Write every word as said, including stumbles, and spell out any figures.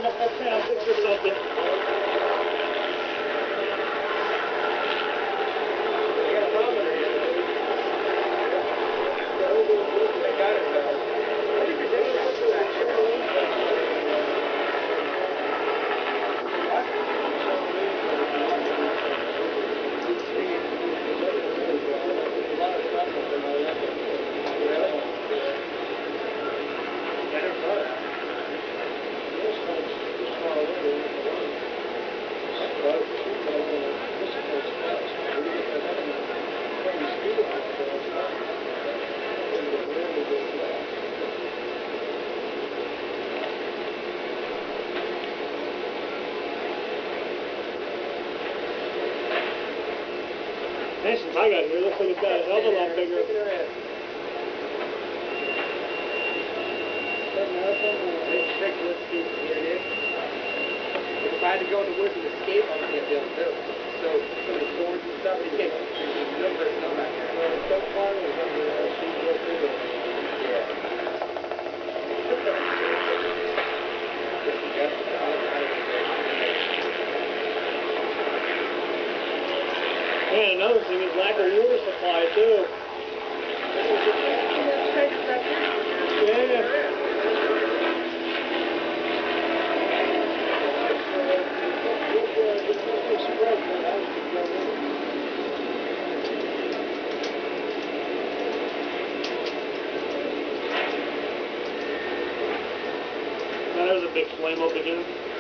Okay, I'll fix her something. Man, since I got here, looks like it's got a hell of a lot bigger. If I had to go in the woods and escape, I wouldn't be able to do it. So, some of the thorns and stuff, they can't, there's no person on back there. Well, so far, there's under there, so you go through it. Yeah. Man, another thing is lack of water supply, too. Yeah. Now there's a big flame up again.